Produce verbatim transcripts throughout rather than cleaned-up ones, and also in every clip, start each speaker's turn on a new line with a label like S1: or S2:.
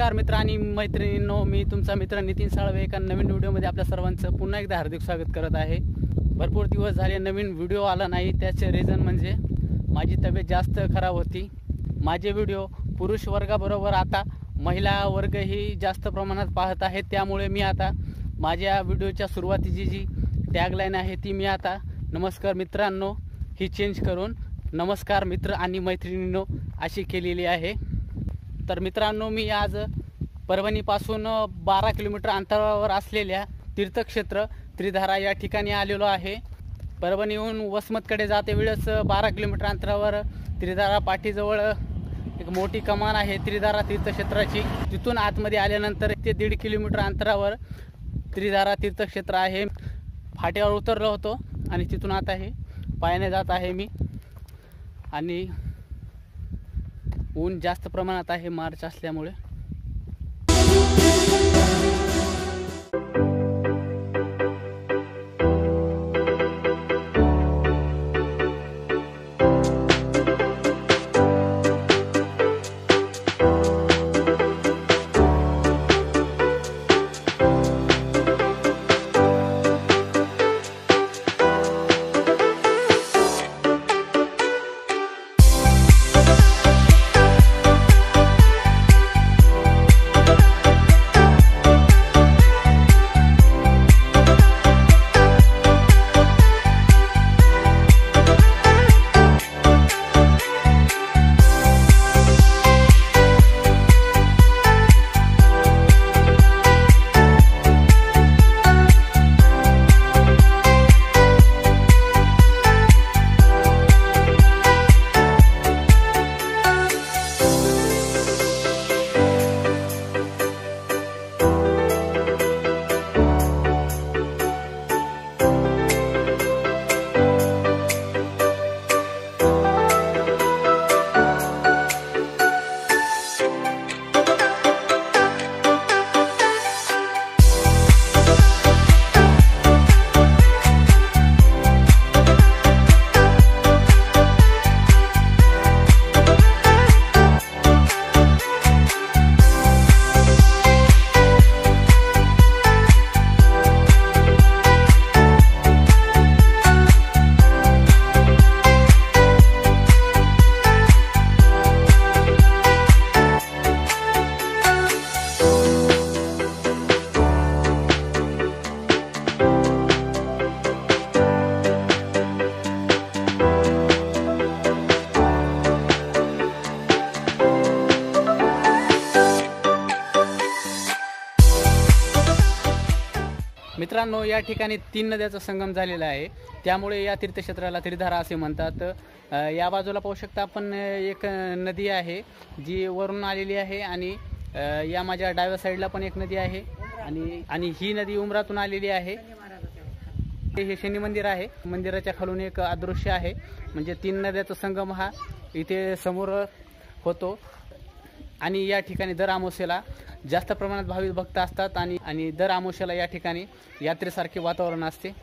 S1: नमस्कार मित्र आणि मैत्रिणींनो, मी तुमचा मित्र नितीन साळवे एका नवीन व्हिडिओमध्ये आपल्या सर्वांचं पुन्हा एकदा हार्दिक स्वागत करत आहे। भरपूर दिवस झाले नवीन व्हिडिओ आला नाही, त्याचे रिझन म्हणजे माझी तब्येत जास्त खराब होती। माझे व्हिडिओ पुरुष वर्गाबरोबर आता महिला वर्गही जास्त प्रमाणात पाहत आहेत, त्यामुळे मी आता माझ्या व्हिडिओच्या सुरुवातीची जी टॅगलाईन आहे ती मी आता नमस्कार मित्रांनो ही चेंज करून नमस्कार मित्र आणि मैत्रिणींनो अशी केलेली आहे। तर मित्रांनो, मी आज परभणीपासून बारा किलोमीटर अंतरावर असलेल्या तीर्थक्षेत्र त्रिधारा या ठिकाणी आलेलो आहे। परभणीहून वसमतकडे जाते वेळेस बारा किलोमीटर अंतरावर त्रिधारा पाठीजवळ एक मोठी कमान आहे त्रिधारा तीर्थक्षेत्राची। तिथून आतमध्ये आल्यानंतर ते दीड किलोमीटर अंतरावर त्रिधारा तीर्थक्षेत्र आहे। फाट्यावर उतरलो होतो आणि तिथून आता हे पायाने जात आहे मी। आणि ऊन जास्त प्रमाणात आहे मार्च असल्यामुळे। मित्रांनो, या ठिकाणी तीन नद्याचा संगम झालेला आहे, त्यामुळे या तीर्थक्षेत्राला त्रिधारा असे म्हणतात। या बाजूला पाहू शकता आपण एक नदी आहे जी वरून आलेली आहे आणि या माझ्या डाव्या साईडला पण एक नदी आहे आणि आणि ही नदी उमरातून आलेली आहे। हे शनी मंदिर आहे, मंदिराच्या खालून एक अदृश्य आहे, म्हणजे तीन नद्याचा संगम हा इथे समोर होतो। आणि या ठिकाणी दर अमावस्येला जास्त प्रमाणात भाविक भक्त असतात आणि आणि दर अमावस्येला या ठिकाणी यात्रेसारखे वातावरण असते।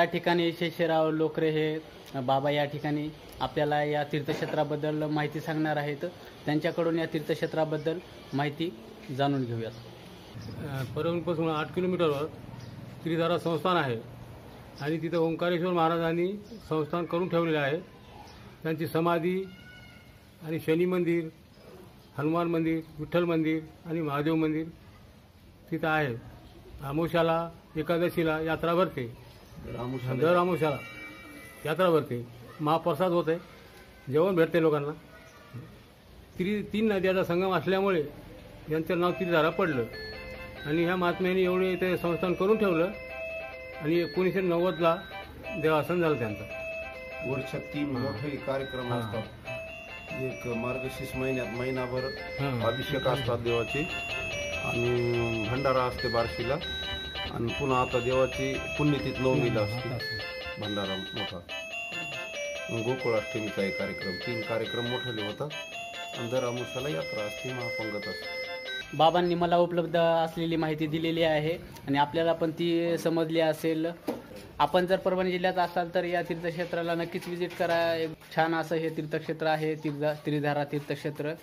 S1: या ठिकाणी शेषराव लोकरे हे बाबा या ठिकाणी आपल्याला या तीर्थक्षेत्राबद्दल माहिती सांगणार आहेत. त्यांच्याकडून या तीर्थक्षेत्राबद्दल माहिती जाणून घेऊयात.
S2: परभणीपासून आठ किलोमीटरवर त्रिधारा संस्थान आहे आणि तिथं ओंकारेश्वर महाराजांनी संस्थान करून ठेवलेले आहे. त्यांची समाधी आणि शनी मंदिर, हनुमान मंदिर, विठ्ठल मंदिर आणि महादेव मंदिर तिथं आहे. अमावस्याला एकादशीला यात्रा भरते, दर अमावस्याला यात्रा भरते, महाप्रसाद होते, जेवण भेटते लोकांना. त्रि तीन नद्याचा संगम असल्यामुळे यांचं नाव त्रिधारा पडलं आणि ह्या महात्म्याने एवढे ते संस्थान करून ठेवलं आणि एकोणीसशे नव्वदला देवासन झालं त्यांचं.
S3: वर्षात तीन मोठे कार्यक्रम असतात. एक मार्गशीर्ष महिन्यात महिनाभर अभिषेक असतात देवाचे आणि भंडारा असते बार्शीला आणि पुन्हा आता देवाची पुण्यतिथी नवमीला असते भंडारा मोठा. गोकुळाष्टमीचा एक कार्यक्रम, तीन कार्यक्रम मोठे होतात आणि दर अमावस्याला यात्रा असते, महापंगत असते.
S1: बाबांनी मला उपलब्ध असलेली माहिती दिलेली आहे आणि आपल्याला पण ती समजली असेल. आपण जर परभणी जिल्ह्यात असाल तर या तीर्थक्षेत्राला नक्कीच व्हिजिट करा. एक छान असं हे तीर्थक्षेत्र आहे, तीर्थ त्रिधारा तीर्थक्षेत्र.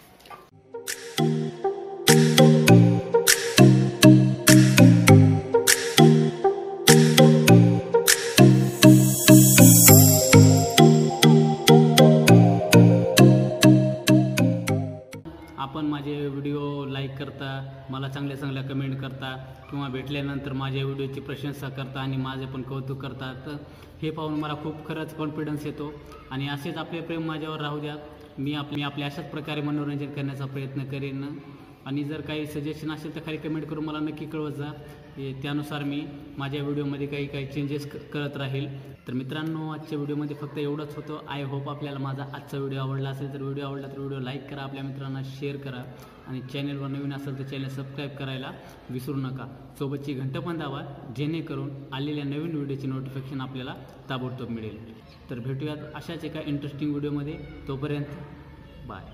S1: आपण माझे व्हिडिओ लाईक करता, मला चांगल्या चांगल्या कमेंट करता किंवा भेटल्यानंतर माझ्या व्हिडिओची प्रशंसा करता आणि माझे पण कौतुक करता. तर हे पाहून मला खूप खरंच कॉन्फिडन्स येतो आणि असेच आपले प्रेम माझ्यावर राहू द्या. मी आपले आपल्या अशाच प्रकारे मनोरंजन करण्याचा प्रयत्न करेन आणि जर काही सजेशन असेल तर खाली कमेंट करून मला नक्की कळवत जा. त्यानुसार मी माझ्या व्हिडिओमध्ये काही काही चेंजेस करत राहील. तर मित्रांनो, आजच्या व्हिडिओमध्ये फक्त एवढंच होतं. आय होप आपल्याला माझा आजचा व्हिडिओ आवडला असेल. तर व्हिडिओ आवडला तर व्हिडिओ लाईक करा, आपल्या मित्रांना शेअर करा आणि चॅनलवर नवीन असेल तर चॅनल सबस्क्राईब करायला विसरू नका. सोबतची घंटा पण दाबा, जेणेकरून आलेल्या नवीन व्हिडिओची नोटिफिकेशन आपल्याला ताबडतोब मिळेल. तर भेटूयात अशाच एका इंटरेस्टिंग व्हिडिओमध्ये. तोपर्यंत बाय.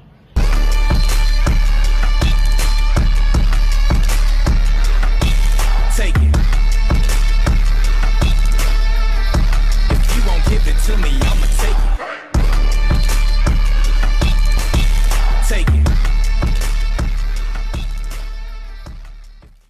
S4: Take it.